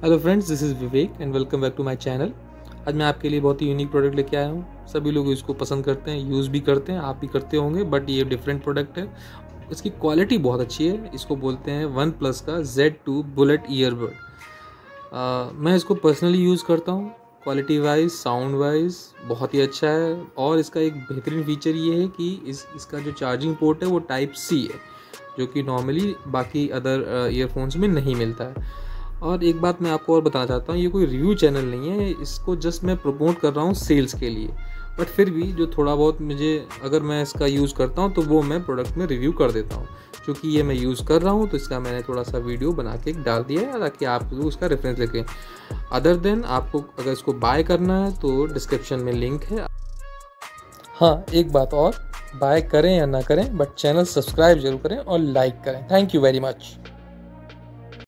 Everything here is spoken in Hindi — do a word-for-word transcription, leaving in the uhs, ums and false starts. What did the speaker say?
Hello friends, this is Vivek and welcome back to my channel. आज मैं आपके लिए बहुत ही यूनिक प्रोडक्ट लेके आया हूँ। सभी लोग इसको पसंद करते हैं, यूज़ भी करते हैं, आप भी करते होंगे, बट ये डिफरेंट प्रोडक्ट है। इसकी क्वालिटी बहुत अच्छी है। इसको बोलते हैं वन प्लस का जेड टू बुलेट ईयरबड। मैं इसको पर्सनली यूज़ करता हूँ। क्वालिटी वाइज, साउंड वाइज बहुत ही अच्छा है। और इसका एक बेहतरीन फीचर ये है कि इस इसका जो चार्जिंग पोर्ट है वो टाइप सी है, जो कि नॉर्मली बाकी अदर ईयरफोन्स में नहीं मिलता है। और एक बात मैं आपको और बताना चाहता हूँ, ये कोई रिव्यू चैनल नहीं है, इसको जस्ट मैं प्रमोट कर रहा हूँ सेल्स के लिए। बट फिर भी जो थोड़ा बहुत मुझे, अगर मैं इसका यूज़ करता हूँ तो वो मैं प्रोडक्ट में रिव्यू कर देता हूँ। क्योंकि ये मैं यूज़ कर रहा हूँ तो इसका मैंने थोड़ा सा वीडियो बना के डाल दिया है ताकि आप लोग उसका रेफरेंस देखें। अदर देन आपको अगर इसको बाय करना है तो डिस्क्रिप्शन में लिंक है। हाँ, एक बात और, बाय करें या ना करें बट चैनल सब्सक्राइब जरूर करें और लाइक करें। Thank you very much.